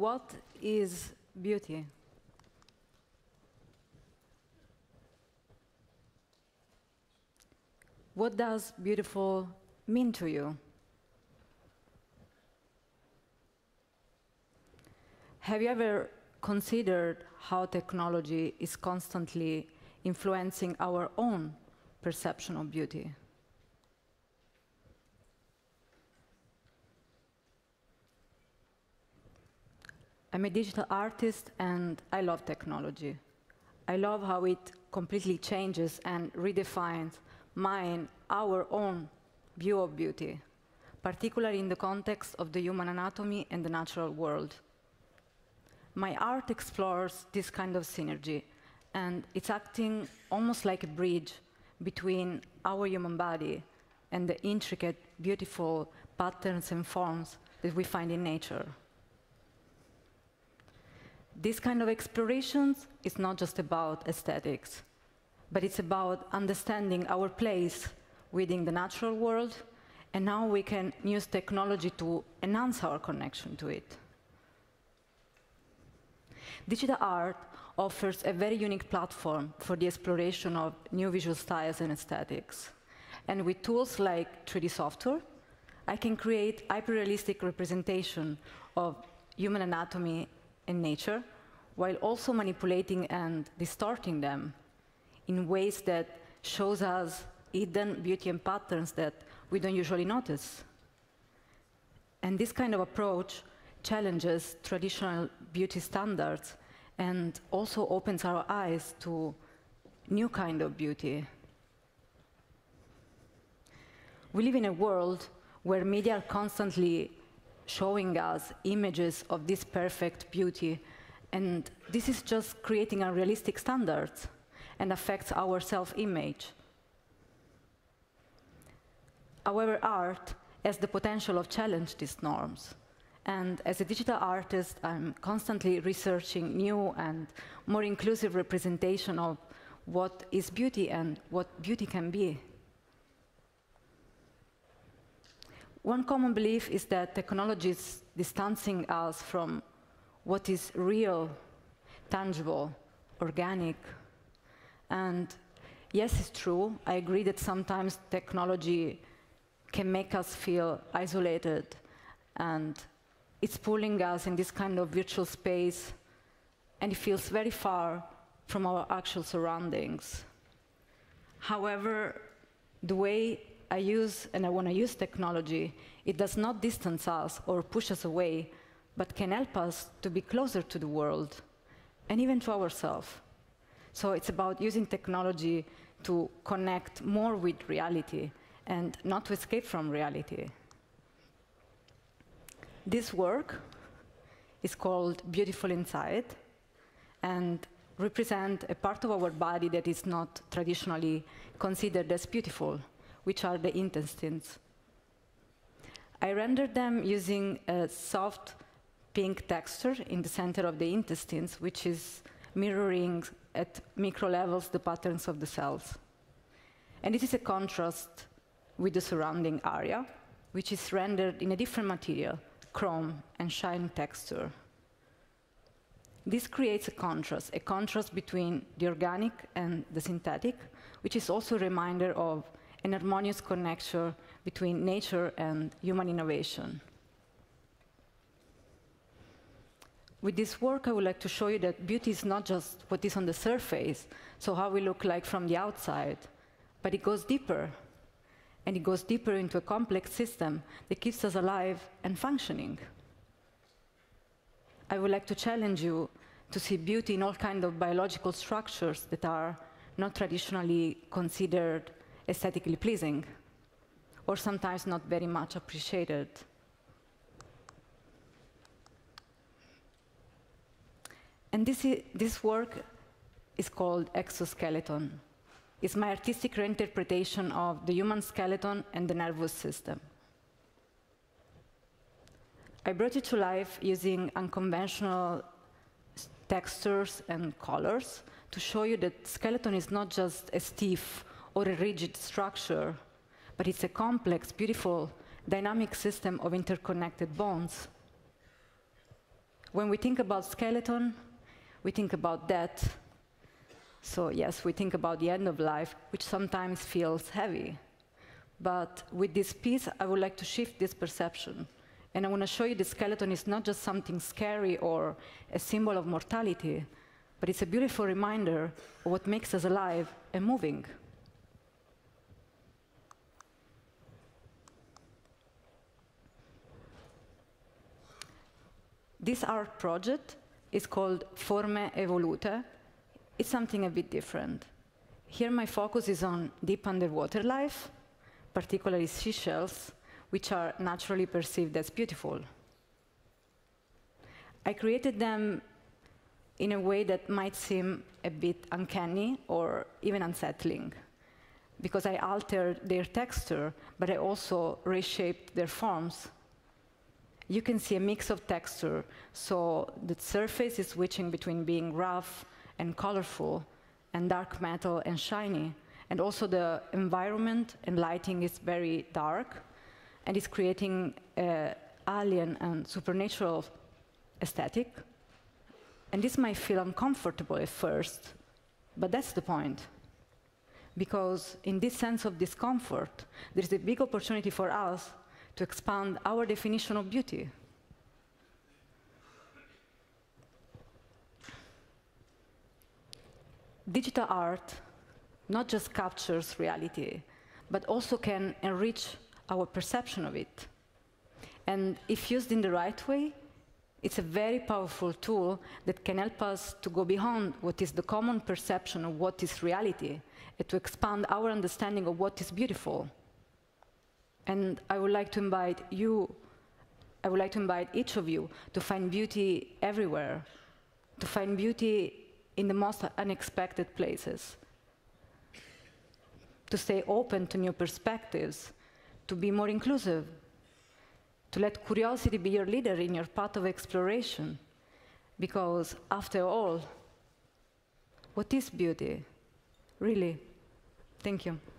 what is beauty? What does beautiful mean to you? Have you ever considered how technology is constantly influencing our own perception of beauty? I'm a digital artist and I love technology. I love how it completely changes and redefines our own view of beauty, particularly in the context of the human anatomy and the natural world. My art explores this kind of synergy, and it's acting almost like a bridge between our human body and the intricate, beautiful patterns and forms that we find in nature. This kind of explorations is not just about aesthetics, but it's about understanding our place within the natural world, and how we can use technology to enhance our connection to it. Digital art offers a very unique platform for the exploration of new visual styles and aesthetics. And with tools like 3D software, I can create hyper-realistic representation of human anatomy and nature, while also manipulating and distorting them in ways that shows us hidden beauty and patterns that we don't usually notice. And this kind of approach challenges traditional beauty standards and also opens our eyes to new kind of beauty. We live in a world where media are constantly showing us images of this perfect beauty, and this is just creating unrealistic standards and affects our self-image. However, art has the potential of challenge these norms. And as a digital artist, I'm constantly researching new and more inclusive representation of what is beauty and what beauty can be. One common belief is that technology is distancing us from what is real, tangible, organic. And yes, it's true. I agree that sometimes technology can make us feel isolated, and it's pulling us in this kind of virtual space, and it feels very far from our actual surroundings. However, the way I use and I want to use technology, it does not distance us or push us away, but can help us to be closer to the world and even to ourselves. So it's about using technology to connect more with reality and not to escape from reality. This work is called Beautiful Inside and represents a part of our body that is not traditionally considered as beautiful, which are the intestines. I rendered them using a soft pink texture in the center of the intestines, which is mirroring at micro levels the patterns of the cells. And it is a contrast with the surrounding area, which is rendered in a different material, chrome and shine texture. This creates a contrast between the organic and the synthetic, which is also a reminder of an harmonious connection between nature and human innovation. With this work, I would like to show you that beauty is not just what is on the surface, so how we look like from the outside, but it goes deeper. And it goes deeper into a complex system that keeps us alive and functioning. I would like to challenge you to see beauty in all kinds of biological structures that are not traditionally considered aesthetically pleasing, or sometimes not very much appreciated. And this work is called Exoskeleton. It's my artistic reinterpretation of the human skeleton and the nervous system. I brought it to life using unconventional textures and colors to show you that skeleton is not just a stiff or a rigid structure, but it's a complex, beautiful, dynamic system of interconnected bones. when we think about skeleton, we think about death. So yes, we think about the end of life, which sometimes feels heavy. But with this piece, I would like to shift this perception. And I want to show you the skeleton is not just something scary or a symbol of mortality, but it's a beautiful reminder of what makes us alive and moving. This art project is called Forme Evolute. It's something a bit different. Here my focus is on deep underwater life, particularly seashells, which are naturally perceived as beautiful. I created them in a way that might seem a bit uncanny or even unsettling, because I altered their texture, but I also reshaped their forms. You can see a mix of texture, so the surface is switching between being rough and colorful, and dark metal and shiny. And also the environment and lighting is very dark, and it's creating an alien and supernatural aesthetic. And this might feel uncomfortable at first, but that's the point. Because in this sense of discomfort, there's a big opportunity for us to expand our definition of beauty. Digital art not just captures reality, but also can enrich our perception of it. And if used in the right way, it's a very powerful tool that can help us to go beyond what is the common perception of what is reality, and to expand our understanding of what is beautiful. And I would like to invite each of you to find beauty everywhere, to find beauty in the most unexpected places, to stay open to new perspectives, to be more inclusive, to let curiosity be your leader in your path of exploration. Because after all, what is beauty? Really? Thank you.